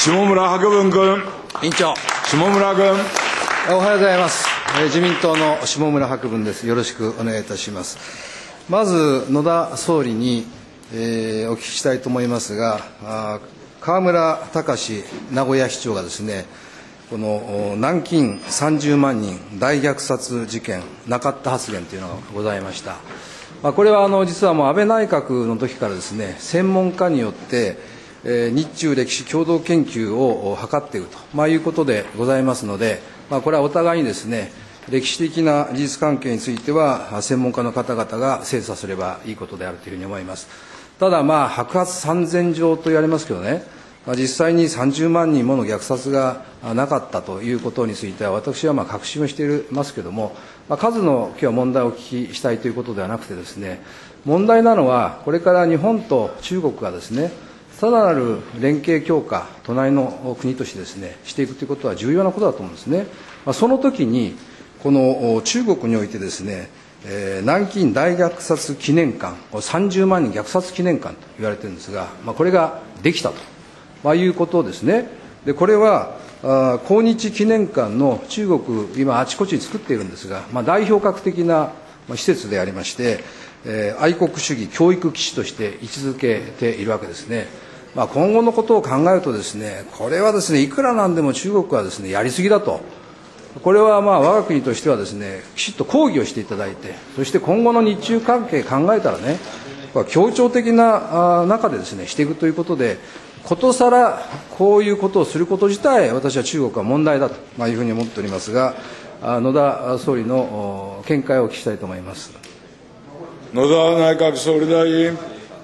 下村博文君。 委員長。 下村君。 おはようございます。自民党の下村博文です。よろしくお願いいたします。まず、野田総理に、お聞きしたいと思いますが、河村たかし名古屋市長がですね、この南京30万人大虐殺事件、なかった発言というのがございました。これは実はもう安倍内閣の時からですね、専門家によって日中歴史共同研究を図っているということでございますので、これはお互いにですね、歴史的な事実関係については専門家の方々が精査すればいいことであるというふうに思います。ただ白髪三千条と言われますけどね、実際に30万人もの虐殺がなかったということについては、私は確信をしていますけれども、数の今日は問題をお聞きしたいということではなくてですね、問題なのは、これから日本と中国がですね、さらなる連携強化、隣の国としてですね、していくということは重要なことだと思うんですね。その時に、この中国においてですね、南京大虐殺記念館、30万人虐殺記念館と言われているんですが、これができたということですね。で、これは、抗日記念館の中国、今、あちこちに作っているんですが、代表格的な施設でありまして、愛国主義教育基地として位置づけているわけですね。今後のことを考えるとですね、これはですね、いくらなんでも中国はですね、やりすぎだと。これは我が国としてはですね、きちっと抗議をしていただいて、そして今後の日中関係考えたらね、協調的な中でですね、していくということで、ことさらこういうことをすること自体、私は中国は問題だというふうに思っておりますが、野田総理の見解をお聞きしたいと思います。 野田内閣総理大臣。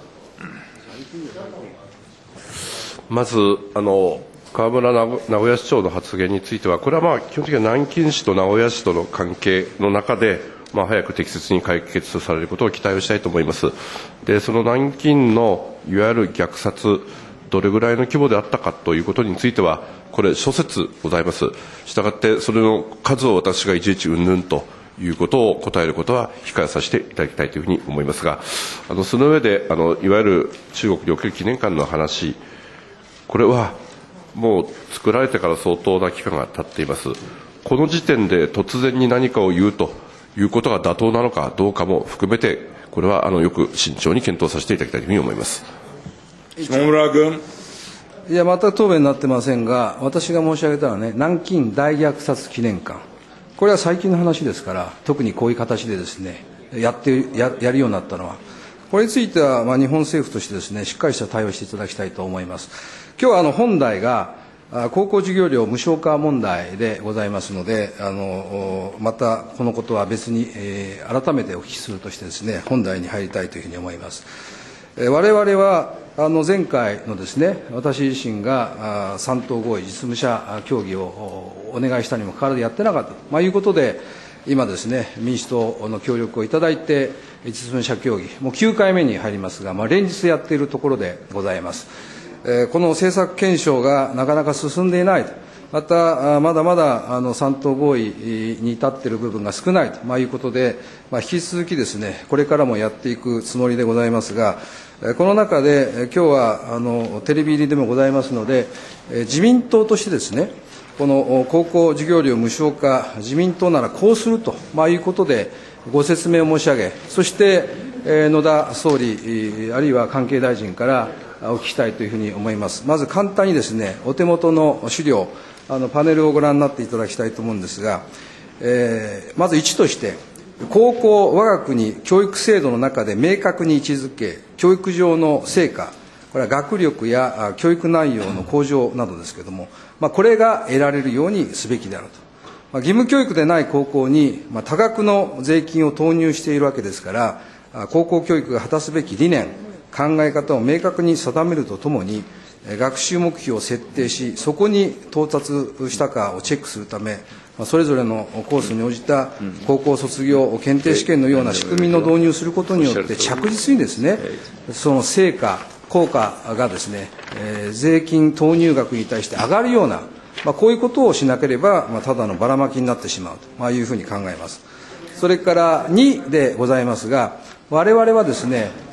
まず、河村名古屋市長の発言については、これは基本的には南京市と名古屋市との関係の中で、早く適切に解決されることを期待をしたいと思います。で、その南京のいわゆる虐殺、どれぐらいの規模であったかということについては、これ、諸説ございます。したがって、それの数を私がいちいちうんぬんということを答えることは控えさせていただきたいというふうに思いますが、その上で、いわゆる中国における記念館の話、これはもう作られてから相当な期間が経っています。この時点で突然に何かを言うということが妥当なのかどうかも含めて、これはよく慎重に検討させていただきたいというふうに思います。 下村君。 いや、全く答弁になってませんが、私が申し上げたのはね、南京大虐殺記念館、これは最近の話ですから、特にこういう形でですね、やるようになったのは、これについては日本政府としてですね、しっかりした対応していただきたいと思います。今日は本題が高校授業料無償化問題でございますので、またこのことは別に、改めてお聞きするとしてですね、本題に入りたいというふうに思います。我々は前回のですね、私自身が3党合意、実務者協議をお願いしたにもかかわらずやってなかったということで、今ですね、民主党の協力をいただいて、実務者協議、もう9回目に入りますが、連日やっているところでございます。この政策検証がなかなか進んでいないと、またまだまだ3党合意に至っている部分が少ないということで、引き続きですね、これからもやっていくつもりでございますが、この中で今日はテレビ入りでもございますので、自民党としてですね、この高校授業料無償化、自民党ならこうするということでご説明を申し上げ、そして野田総理、あるいは関係大臣からお聞きしたいというふうに思います。まず簡単にですね、お手元の資料、パネルをご覧になっていただきたいと思うんですが、まず1として、高校、我が国教育制度の中で明確に位置づけ、教育上の成果、これは学力や教育内容の向上などですけれども、これが得られるようにすべきであると。義務教育でない高校に多額の税金を投入しているわけですから、高校教育が果たすべき理念、考え方を明確に定めるとともに、学習目標を設定し、そこに到達したかをチェックするため、それぞれのコースに応じた高校卒業検定試験のような仕組みの導入することによって、着実にですね、その成果、効果がですね、税金投入額に対して上がるような、こういうことをしなければ、ただのばらまきになってしまうというふうに考えます。それから2でございますが、我々はですね、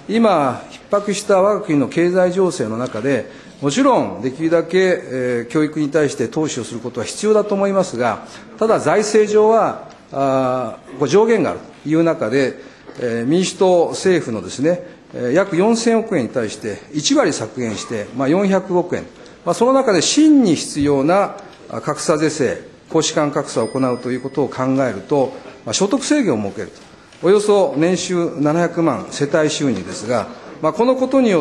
今、逼迫した我が国の経済情勢の中で、もちろんできるだけ、教育に対して投資をすることは必要だと思いますが、ただ財政上は上限があるという中で、民主党政府のですね、約4000億円に対して1割削減して、400億円、その中で真に必要な格差是正、公私間格差を行うということを考えると、所得制限を設けると。およそ年収700万世帯収入ですが、このことによって、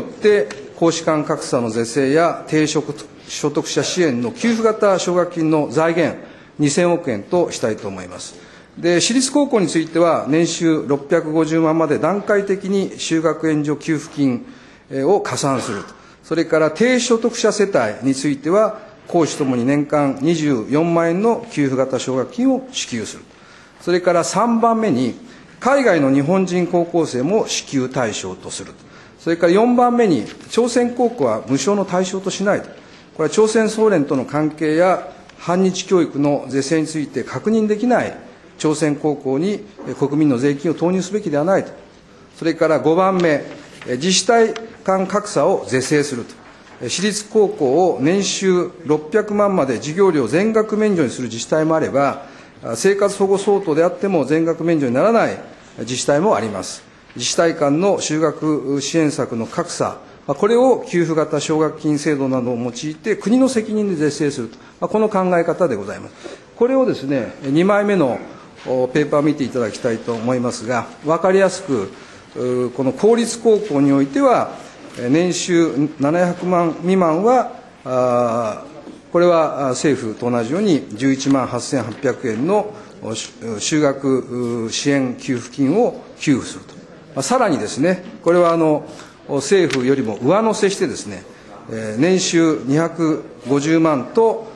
公私間格差の是正や低所得者支援の給付型奨学金の財源2000億円としたいと思います。で、私立高校については、年収650万まで段階的に就学援助給付金を加算すると。それから低所得者世帯については、公私ともに年間24万円の給付型奨学金を支給する。それから3番目に、海外の日本人高校生も支給対象とする。それから4番目に、朝鮮高校は無償の対象としないと。これは朝鮮総連との関係や反日教育の是正について確認できない朝鮮高校に国民の税金を投入すべきではないと。それから5番目、自治体間格差を是正すると。私立高校を年収600万まで授業料全額免除にする自治体もあれば、生活保護相当であっても全額免除にならない自治体もあります。自治体間の就学支援策の格差、これを給付型奨学金制度などを用いて国の責任で是正すると、この考え方でございます。これをですね、2枚目のペーパーを見ていただきたいと思いますが、分かりやすく、この公立高校においては、年収700万未満は、これは政府と同じように11万8800円の就学支援給付金を給付すると。さらにですね、これは政府よりも上乗せしてですね、年収250万と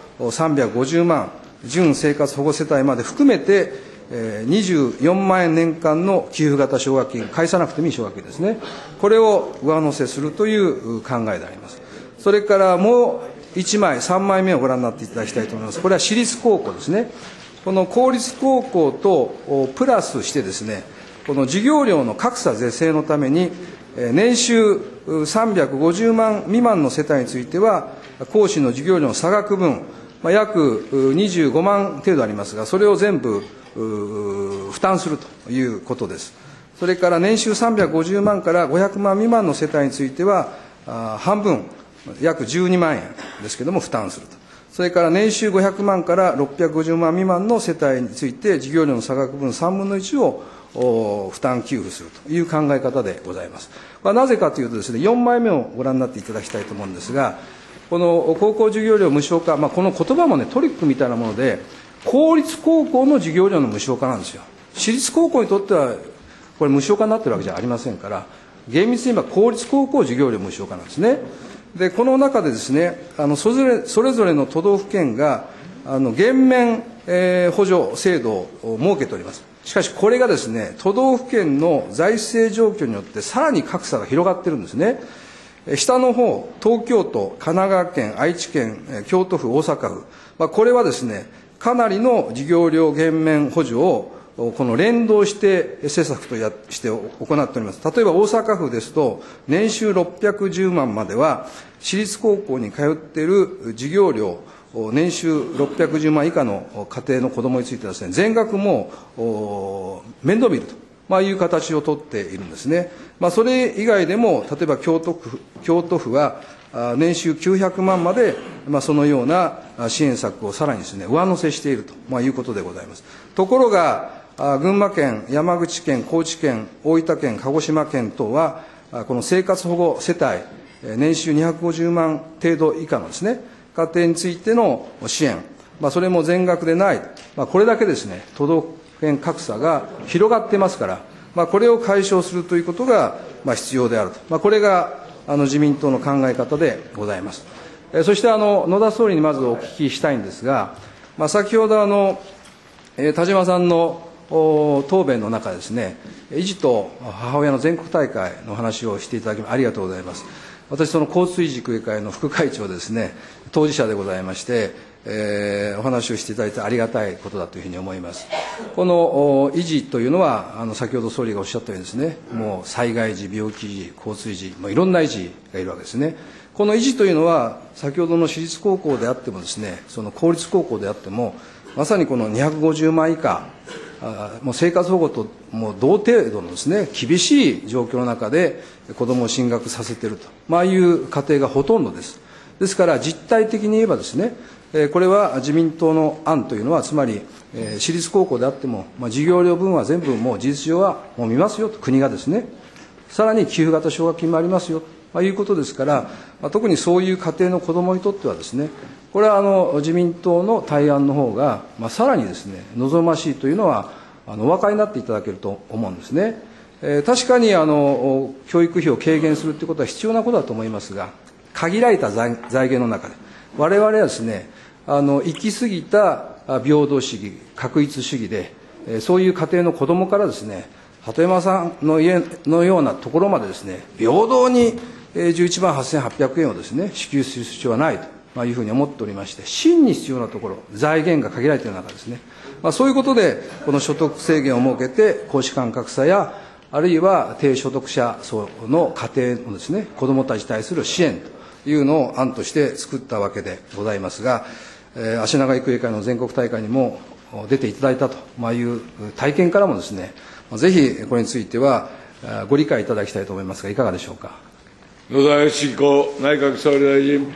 350万、準生活保護世帯まで含めて、24万円年間の給付型奨学金、返さなくてもいい奨学金ですね、これを上乗せするという考えであります。それからもう1枚、3枚目をご覧になっていただきたいと思います。これは私立高校ですね。この公立高校とプラスしてですね、この授業料の格差是正のために、年収350万未満の世帯については、講師の授業料の差額分、約25万程度ありますが、それを全部負担するということです。それから年収350万から500万未満の世帯については、半分、約12万円ですけれども、負担すると。それから年収500万から650万未満の世帯について、授業料の差額分3分の1を負担給付するという考え方でございます。なぜかというとですね、4枚目をご覧になっていただきたいと思うんですが、この高校授業料無償化、この言葉もね、トリックみたいなもので、公立高校の授業料の無償化なんですよ。私立高校にとっては、これ無償化になってるわけじゃありませんから、厳密に言えば公立高校授業料無償化なんですね。で、この中でですね、それぞれの都道府県が、減免、補助制度を設けております。しかし、これがですね、都道府県の財政状況によってさらに格差が広がってるんですね。下の方、東京都、神奈川県、愛知県、京都府、大阪府、これはですね、かなりの授業料減免補助をこの連動して施策として行っております。例えば大阪府ですと、年収610万までは、私立高校に通っている授業料、年収610万以下の家庭の子どもについてはですね、全額も面倒見るという形をとっているんですね。それ以外でも、例えば京都府は、年収900万まで、そのような支援策をさらにですね、上乗せしているということでございます。ところが、群馬県、山口県、高知県、大分県、鹿児島県等は、この生活保護世帯、年収250万程度以下のですね、家庭についての支援、それも全額でない、これだけですね、都道府県格差が広がってますから、これを解消するということが必要であると、これが自民党の考え方でございます。そして野田総理にまずお聞きしたいんですが、先ほど田島さんの答弁の中でですね、遺児と母親の全国大会の話をしていただきありがとうございます。私、その交通遺児育英会の副会長ですね、当事者でございまして、 お話をしていただいてありがたいことだというふうに思います。この維持というのは、先ほど総理がおっしゃったようにですね、もう災害時、病気時、交通時、いろんな維持がいるわけですね。この維持というのは、先ほどの私立高校であってもですね、その公立高校であっても、まさにこの250万以下、もう生活保護ともう同程度のですね、厳しい状況の中で子どもを進学させていると、いう家庭がほとんどです。ですから実態的に言えばですね、これは自民党の案というのは、つまり私立高校であっても、授業料分は全部もう事実上はもう見ますよと、国がですね、さらに給付型奨学金もありますよということですから、特にそういう家庭の子どもにとってはですね、これは自民党の対案の方が、さらにですね、望ましいというのはお分かりになっていただけると思うんですね。確かに教育費を軽減するということは必要なことだと思いますが、限られた財源の中で、我々はですね、行き過ぎた平等主義、確一主義で、そういう家庭の子どもからですね、鳩山さんの家のようなところまでですね、平等に11万8800円をですね、支給する必要はないというふうに思っておりまして、真に必要なところ、財源が限られている中ですね、そういうことで、この所得制限を設けて、公私間格差や、あるいは低所得者層の家庭のですね、子どもたちに対する支援というのを案として作ったわけでございますが、足長育英会の全国大会にも出ていただいたという体験からもですね、ぜひこれについてはご理解いただきたいと思いますが、いかがでしょうか。 野田佳彦内閣総理大臣。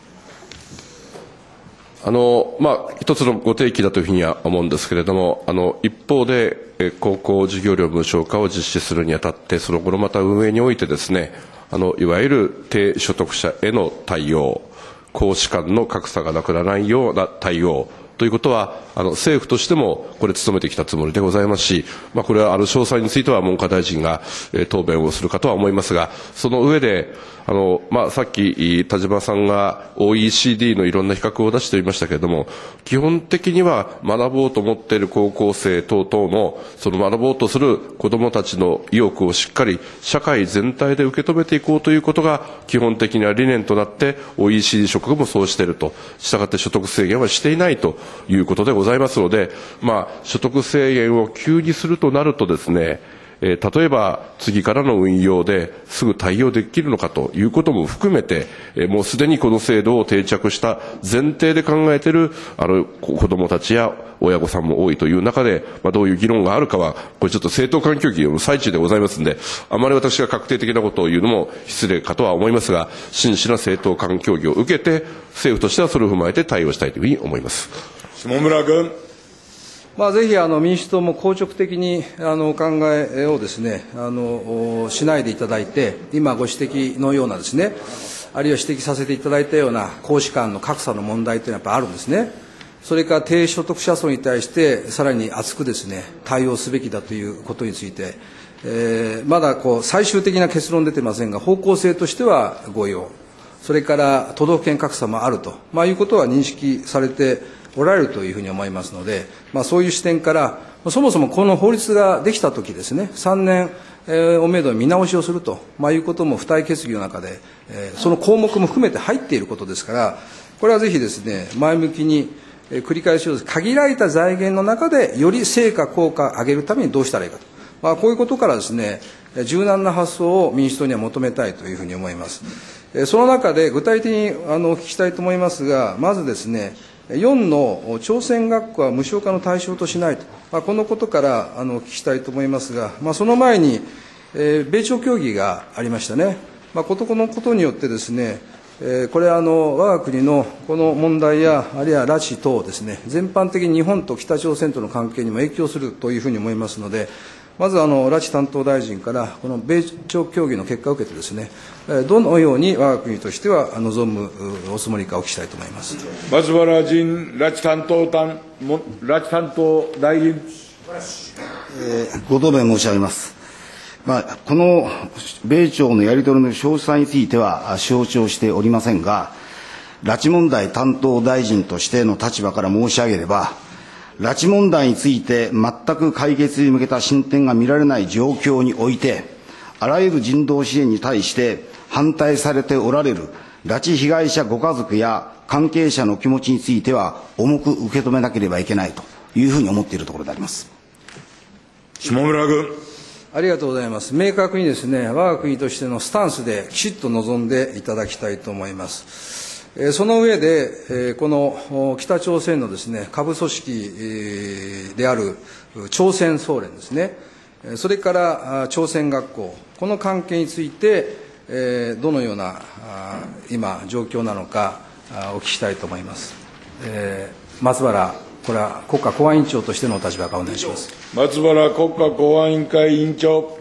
一つのご提起だというふうには思うんですけれども、一方で、高校授業料無償化を実施するにあたって、その後のまた運営においてですね、いわゆる低所得者への対応、公私間の格差がなくならないような対応ということは、政府としてもこれ努めてきたつもりでございますし、これは詳細については文科大臣が答弁をするかとは思いますが、その上で、さっき田島さんが OECD のいろんな比較を出していましたけれども、基本的には学ぼうと思っている高校生等々の、その学ぼうとする子どもたちの意欲をしっかり社会全体で受け止めていこうということが基本的には理念となって、OECD 諸国もそうしていると。したがって所得制限はしていないということでございますので、所得制限を急にするとなるとですね、例えば次からの運用ですぐ対応できるのかということも含めて、もうすでにこの制度を定着した前提で考えている子どもたちや親御さんも多いという中で、どういう議論があるかは、これちょっと政党間協議の最中でございますので、あまり私が確定的なことを言うのも失礼かとは思いますが、真摯な政党間協議を受けて、政府としてはそれを踏まえて対応したいというふうに思います。 下村君。 ぜひ民主党も硬直的にお考えをですね、しないでいただいて、今ご指摘のようなですね、あるいは指摘させていただいたような公私間の格差の問題というのはやっぱりあるんですね。それから低所得者層に対してさらに厚くですね、対応すべきだということについて、まだ最終的な結論出てませんが、方向性としては合意を、それから都道府県格差もあると、いうことは認識されておられるというふうに思いますので、そういう視点から、そもそもこの法律ができたときですね、3年をめどに見直しをすると、いうことも付帯決議の中で、その項目も含めて入っていることですから、これはぜひですね、前向きに繰り返し限られた財源の中でより成果効果を上げるためにどうしたらいいかと、こういうことからですね、柔軟な発想を民主党には求めたいというふうに思います。その中で具体的にお聞きしたいと思いますが、まずですね、4の朝鮮学校は無償化の対象としないと、このことからお聞きしたいと思いますが、その前に、米朝協議がありましたね。このことによってですね、これ我が国のこの問題や、あるいは拉致等ですね、全般的に日本と北朝鮮との関係にも影響するというふうに思いますので、まず拉致担当大臣から、この米朝協議の結果を受けてですね、どのように我が国としては望むおつもりかお聞きしたいと思います。 松原仁拉致担当大臣。 ご答弁申し上げます。この米朝のやり取りの詳細については承知をしておりませんが、拉致問題担当大臣としての立場から申し上げれば、拉致問題について全く解決に向けた進展が見られない状況において、あらゆる人道支援に対して反対されておられる拉致被害者ご家族や関係者の気持ちについては重く受け止めなければいけないというふうに思っているところであります。 下村君。 ありがとうございます。明確にですね、我が国としてのスタンスできちっと臨んでいただきたいと思います。その上で、この北朝鮮のですね、下部組織である朝鮮総連ですね、それから朝鮮学校、この関係について、どのような今、状況なのかお聞きしたいと思います。松原、これは国家公安委員長としてのお立場からお願いします。 松原国家公安委員会委員長。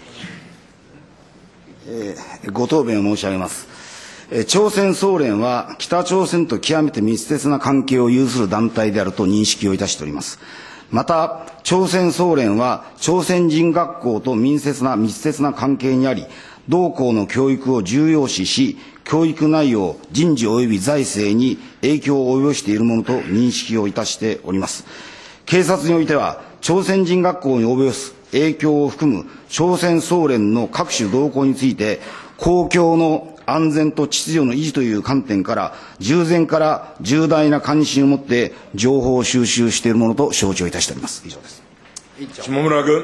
ご答弁を申し上げます。朝鮮総連は北朝鮮と極めて密接な関係を有する団体であると認識をいたしております。また、朝鮮総連は朝鮮人学校と密接な関係にあり、同校の教育を重要視し、教育内容、人事及び財政に影響を及ぼしているものと認識をいたしております。警察においては、朝鮮人学校に及ぼす影響を含む朝鮮総連の各種動向について、公共の安全と秩序の維持という観点から、従前から重大な関心を持って情報を収集しているものと承知をいたしております。以上です。 下村君。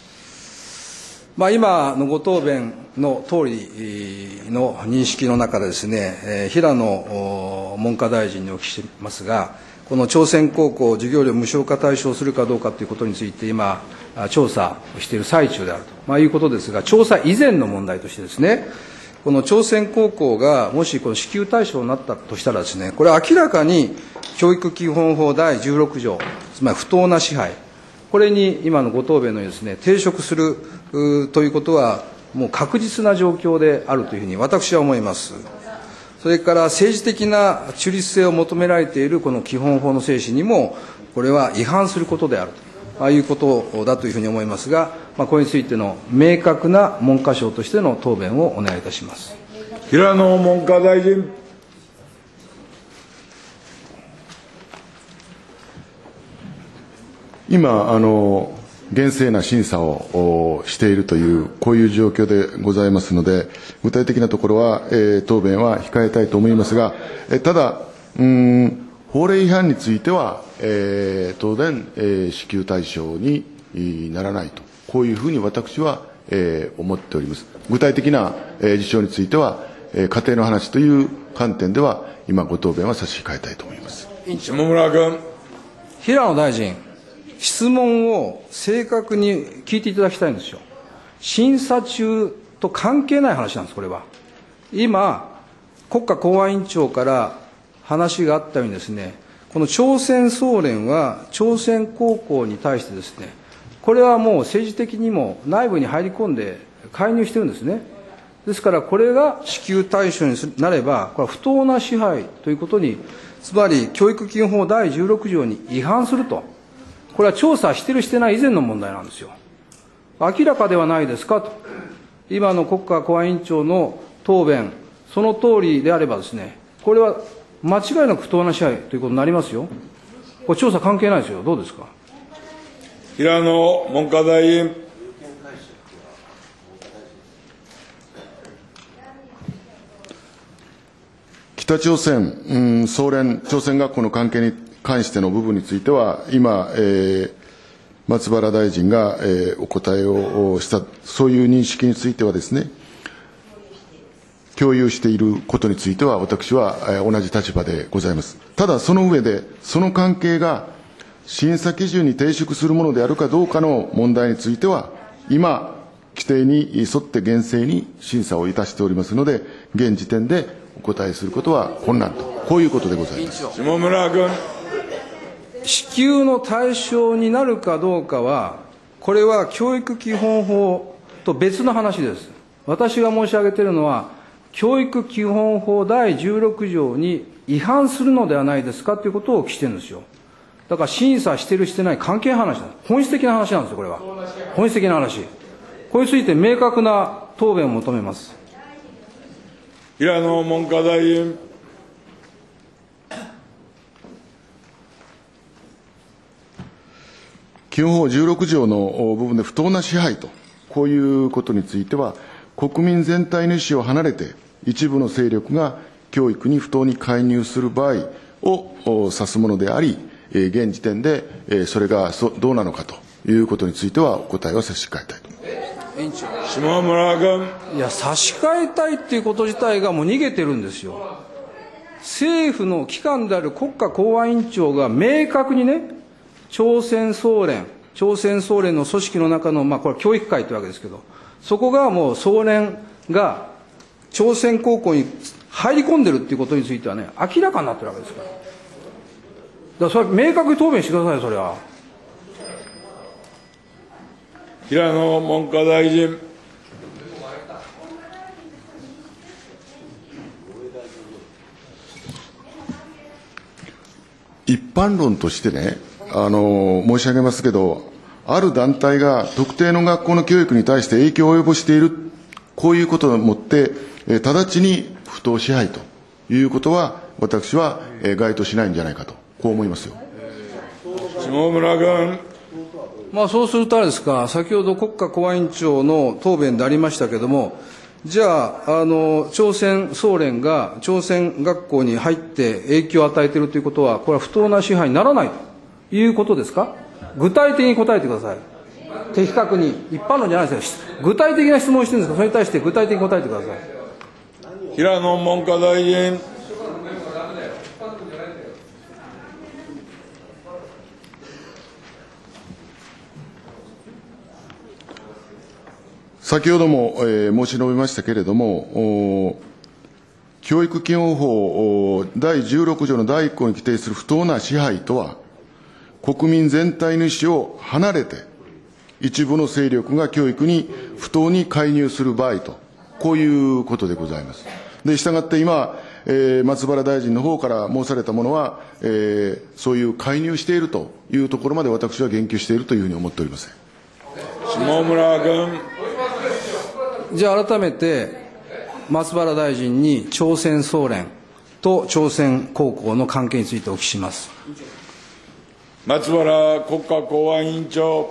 今のご答弁の通りの認識の中でですね、平野文科大臣にお聞きしていますが、この朝鮮高校授業料無償化対象するかどうかということについて今、調査をしている最中であると、いうことですが、調査以前の問題としてですね、この朝鮮高校がもしこの支給対象になったとしたらですね、これは明らかに教育基本法第16条、つまり不当な支配、これに今のご答弁のようにですね、抵触するということは、もう確実な状況であるというふうに私は思います。それから政治的な中立性を求められているこの基本法の精神にも、これは違反することであるということだというふうに思いますが、これについての明確な文科省としての答弁をお願いいたします。 平野文科大臣。 今、厳正な審査をしているという、こういう状況でございますので、具体的なところは、答弁は控えたいと思いますが、ただ、法令違反については、当然、支給対象にならないと、こういうふうに私は、思っております。具体的な、事象については、家庭の話という観点では、今、ご答弁は差し控えたいと思います。 下村君。 平野大臣、質問を正確に聞いていただきたいんですよ。審査中と関係ない話なんです、これは。今、国家公安委員長から話があったようにですね、この朝鮮総連は朝鮮高校に対してですね、これはもう政治的にも内部に入り込んで介入してるんですね。ですから、これが支給対象になれば、これは不当な支配ということに、つまり教育基本法第16条に違反すると。これは調査してるしてない以前の問題なんですよ。明らかではないですかと。今の国家公安委員長の答弁、その通りであればですね、これは間違いなく不当な支配ということになりますよ。これ調査関係ないですよ。どうですか。 平野文科大臣。 北朝鮮、総連、朝鮮学校の関係に関しての部分については、今、松原大臣が、お答えをした、そういう認識についてはですね、共有していることについては、私は同じ立場でございます。ただ、その上で、その関係が審査基準に抵触するものであるかどうかの問題については、今、規定に沿って厳正に審査をいたしておりますので、現時点でお答えすることは困難と、こういうことでございます。 下村君。 支給の対象になるかどうかは、これは教育基本法と別の話です。私が申し上げているのは、教育基本法第16条に違反するのではないですかということを聞いてるんですよ。だから審査してるしてない関係話なんです。本質的な話なんですよ、これは。本質的な話。これについて明確な答弁を求めます。 平野文科大臣。 基本法16条の部分で不当な支配と、こういうことについては、国民全体の意思を離れて、一部の勢力が教育に不当に介入する場合を指すものであり、現時点でそれがどうなのかということについてはお答えは差し控えたいと。 委員長。 下村君。 いや、差し替えたいっていうこと自体がもう逃げてるんですよ。政府の機関である国家公安委員長が明確にね、朝鮮総連の組織の中の、これは教育会というわけですけど、そこがもう総連が朝鮮高校に入り込んでるっていうことについてはね、明らかになってるわけですから。だからそれは明確に答弁してくださいよ、それは。 平野文科大臣。 一般論としてね、申し上げますけど、ある団体が特定の学校の教育に対して影響を及ぼしている、こういうことをもって、直ちに不当支配ということは、私は該当しないんじゃないかと、こう思いますよ。 下村君。 そうするとあれですか、先ほど国家公安委員長の答弁でありましたけれども、じゃあ、朝鮮総連が朝鮮学校に入って影響を与えているということは、これは不当な支配にならないということですか。具体的に答えてください。的確に。一般論じゃないですよ。具体的な質問をしてるんですか。それに対して具体的に答えてください。 平野文科大臣。 先ほども、申し述べましたけれども、教育基本法第16条の第1項に規定する不当な支配とは、国民全体の意思を離れて、一部の勢力が教育に不当に介入する場合と、こういうことでございます。で、したがって今、松原大臣の方から申されたものは、そういう介入しているというところまで私は言及しているというふうに思っておりません。 下村君。 じゃあ改めて、松原大臣に朝鮮総連と朝鮮高校の関係についてお聞きします。 松原国家公安委員長。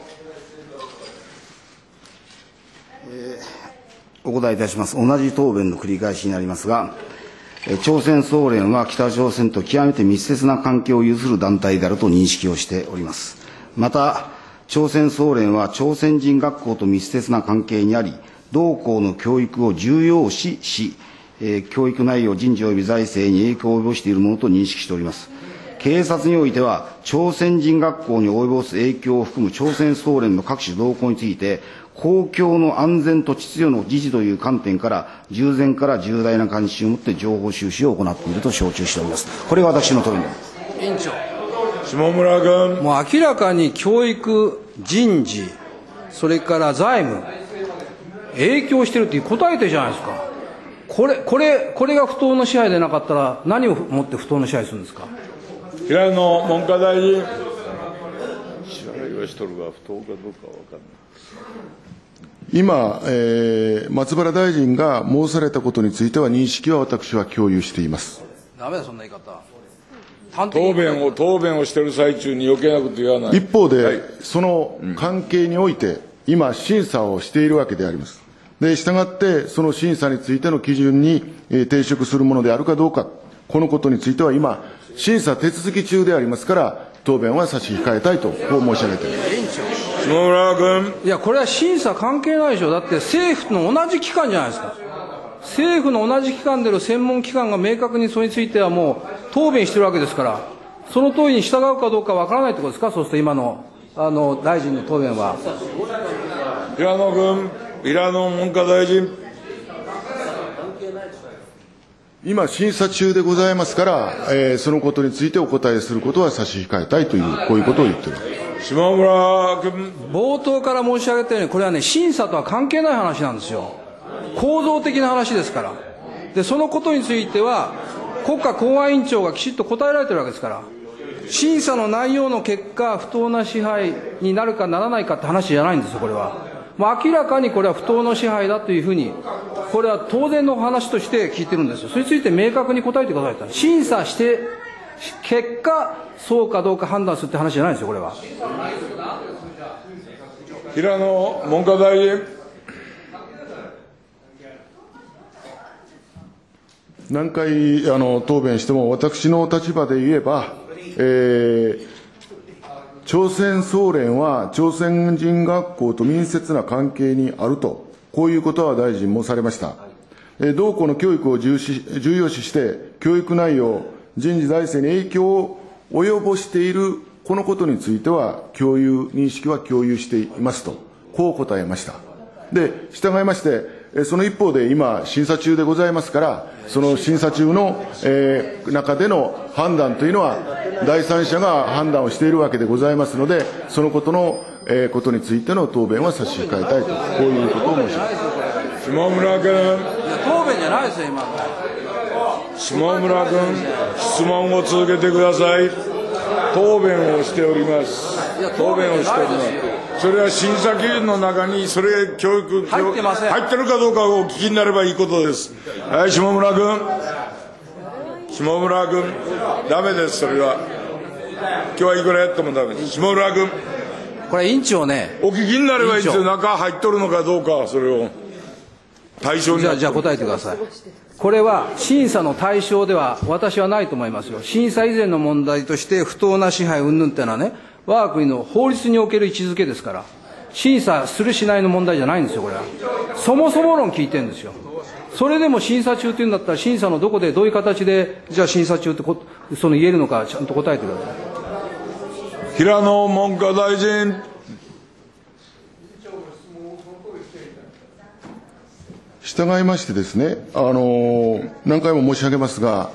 お答えいたします。同じ答弁の繰り返しになりますが、朝鮮総連は北朝鮮と極めて密接な関係を有する団体であると認識をしております。また、朝鮮総連は朝鮮人学校と密接な関係にあり、同校の教育を重要視し、教育内容、人事及び財政に影響を及ぼしているものと認識しております。警察においては、朝鮮人学校に及ぼす影響を含む朝鮮総連の各種動向について、公共の安全と秩序の維持という観点から、従前から重大な関心を持って情報収集を行っていると承知しております。これが私の答弁です。 委員長。 下村君。 もう明らかに教育、人事、それから財務、影響しているって答えてるじゃないですか。これが不当な支配でなかったら、何をもって不当な支配するんですか。 平野文科大臣。支配はしとるが不当かどうかわかんない。 今、松原大臣が申されたことについては、認識は私は共有しています。 ダメだ、そんな言い方。 答弁をしている最中に余計なこと言わない。 一方で、 はい、 その関係において、今、審査をしているわけであります。で、したがって、その審査についての基準に抵触するものであるかどうか、このことについては今、審査手続き中でありますから、答弁は差し控えたいと、こう申し上げています。 下村君。 いや、これは審査関係ないでしょ。だって政府の同じ機関じゃないですか。政府の同じ機関での専門機関が明確にそれについてはもう答弁してるわけですから、その通りに従うかどうかわからないところですか。そうすると今の大臣の答弁は。 平野君。平野文科大臣。 今、審査中でございますから、そのことについてお答えすることは差し控えたいという、こういうことを言っています。 下村君。 冒頭から申し上げたように、これはね、審査とは関係ない話なんですよ。構造的な話ですから。で、そのことについては、国家公安委員長がきちっと答えられてるわけですから、審査の内容の結果、不当な支配になるかならないかって話じゃないんですよ、これは。明らかにこれは不当な支配だというふうに、これは当然の話として聞いてるんですよ。それについて明確に答えてくださいと。審査して、結果、そうかどうか判断するって話じゃないですよ、これは。 平野文科大臣。 何回答弁しても、私の立場で言えば、朝鮮総連は朝鮮人学校と密接な関係にあると、こういうことは大臣もされました。同校の教育を重要視して、教育内容、人事財政に影響を及ぼしている、このことについては、認識は共有していますと、こう答えました。で、従いまして、その一方で今、審査中でございますから、その審査中の、中での判断というのは、第三者が判断をしているわけでございますので、そのことの、ことについての答弁は差し控えたいと、こういうことを申し上げます。 下村君。 答弁じゃないですよ、今の。 下村君、質問を続けてください。答弁をしております。答弁をしております。それは審査基準の中に、それ教育入ってません。 入ってるかどうかをお聞きになればいいことです。はい、下村君。下村君、ダメです、それは。今日はいくらやってもダメです。下村君。 これ委員長ね。 お聞きになればいいですよ。中入っとるのかどうか、それを。対象になって。 じゃあ答えてください。これは審査の対象では私はないと思いますよ。審査以前の問題として不当な支配云々っていうのはね、我が国の法律における位置づけですから、審査するしないの問題じゃないんですよ、これは。そもそも論聞いてるんですよ。それでも審査中っていうんだったら、審査のどこでどういう形で、じゃあ審査中ってその言えるのか、ちゃんと答えてください。 平野文科大臣。 従いましてですね、何回も申し上げますが、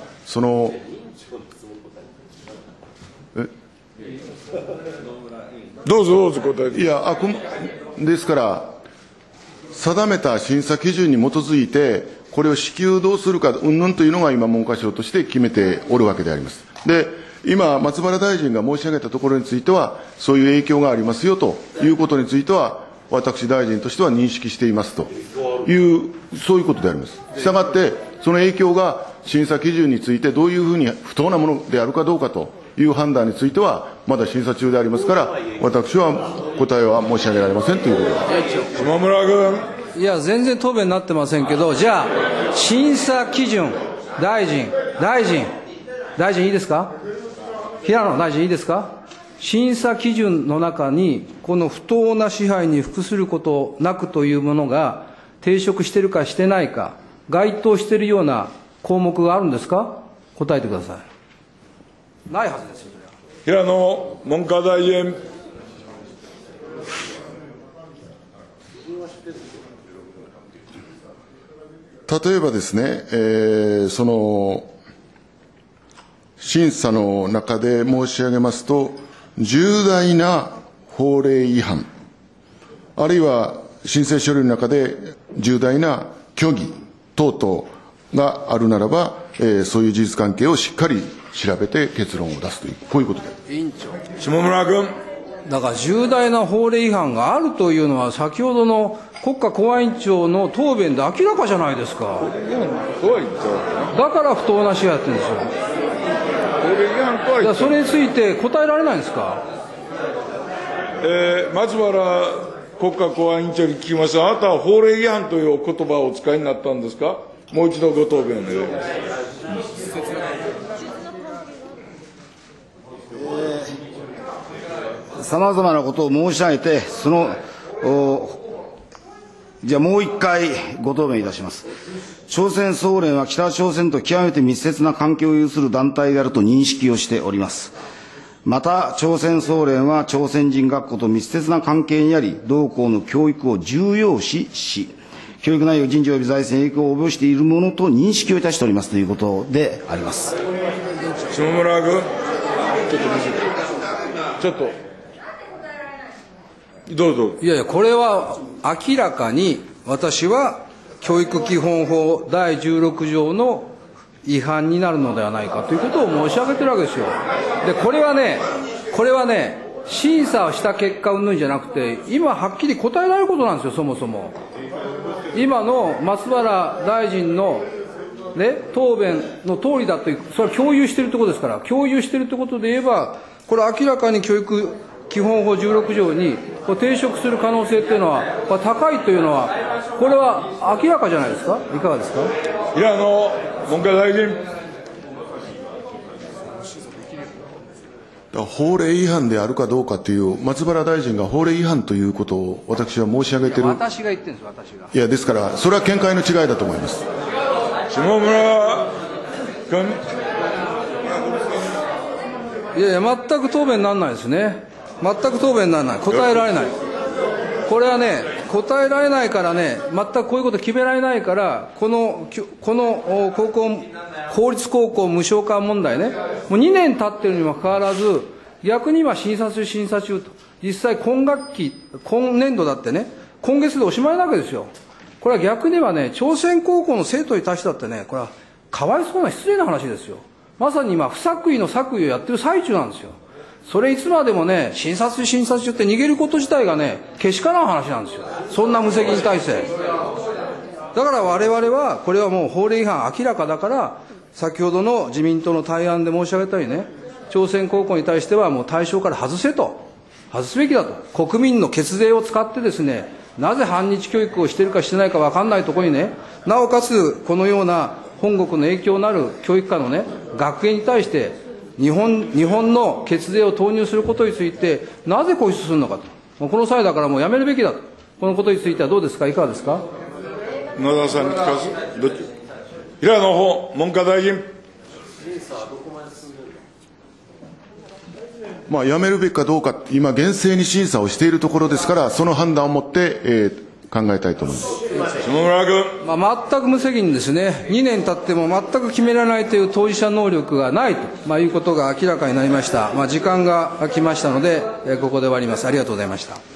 どうぞ答えて。 いや、ですから、定めた審査基準に基づいて、これを支給どうするか、云々というのが今、文科省として決めておるわけであります。で、今、松原大臣が申し上げたところについては、そういう影響がありますよということについては、私大臣としては認識していますという、そういうことであります。したがって、その影響が審査基準についてどういうふうに不当なものであるかどうかという判断については、まだ審査中でありますから、私は答えは申し上げられませんということです。 下村君。 いや、全然答弁になってませんけど、じゃあ、審査基準、大臣いいですか？平野大臣いいですか？審査基準の中に、この不当な支配に服することなくというものが抵触しているかしてないか、該当しているような項目があるんですか？答えてください。ないはずですよ、それは。 平野文科大臣。 例えばですね、審査の中で申し上げますと、重大な法令違反、あるいは申請書類の中で重大な虚偽等々があるならば、そういう事実関係をしっかり調べて結論を出すという、こういうことで。 委員長。 下村君。 だから重大な法令違反があるというのは、先ほどの国家公安委員長の答弁で明らかじゃないですか。だから不当な支配やってるんですよ。だからそれについて答えられないんですか。 松原国家公安委員長に聞きます。あなたは法令違反というお言葉をお使いになったんですか。もう一度ご答弁を願います。 さまざまなことを申し上げて、じゃあもう一回ご答弁いたします。朝鮮総連は北朝鮮と極めて密接な関係を有する団体であると認識をしております。また、朝鮮総連は朝鮮人学校と密接な関係にあり、同校の教育を重要視し、教育内容、人事及び財政に影響を及ぼしているものと認識をいたしておりますということであります。 下村君、ちょっとどうぞ。 いやいや、これは明らかに私は教育基本法第16条の違反になるのではないかということを申し上げてるわけですよ。で、これはね、審査をした結果云々じゃなくて、今はっきり答えられることなんですよ、そもそも。今の松原大臣のね、答弁の通りだという、それは共有しているところですから、共有しているということで言えば、これ明らかに教育基本法16条に抵触する可能性というのは、高いというのは、これは明らかじゃないですか。いかがですか。 平野文科大臣。 法令違反であるかどうかという、松原大臣が法令違反ということを私は申し上げている。 私が言ってるんです、私が。 いや、ですから、それは見解の違いだと思います。 下村君。 いやいや、全く答弁にならないですね。全く答弁にならない。答えられない。これはね、答えられないからね、全くこういうこと決められないから、この公立高校無償化問題ね、もう2年経ってるにもかかわらず、逆に今審査中と。実際今年度だってね、今月でおしまいなわけですよ。これは逆にはね、朝鮮高校の生徒に対してだってね、これはかわいそうな失礼な話ですよ。まさに今、不作為の作為をやってる最中なんですよ。それいつまでもね、審査中って逃げること自体がね、けしからん話なんですよ。そんな無責任体制。だから我々は、これはもう法令違反明らかだから、先ほどの自民党の対案で申し上げたようにね、朝鮮高校に対してはもう対象から外せと。外すべきだと。国民の血税を使ってですね、なぜ反日教育をしているかしてないか分かんないところにね、なおかつこのような本国の影響のある教育科のね、学園に対して、日本の血税を投入することについて、なぜ固執するのかと。この際だからもうやめるべきだと。このことについてはどうですか、いかがですか。 野田さんに聞かす。平野法文科大臣。 やめるべきかどうか、今、厳正に審査をしているところですから、その判断をもって、考えたいと思います。 下村君。 全く無責任ですね。2年経っても全く決められないという当事者能力がないと、いうことが明らかになりました。時間が来ましたので、ここで終わります。ありがとうございました。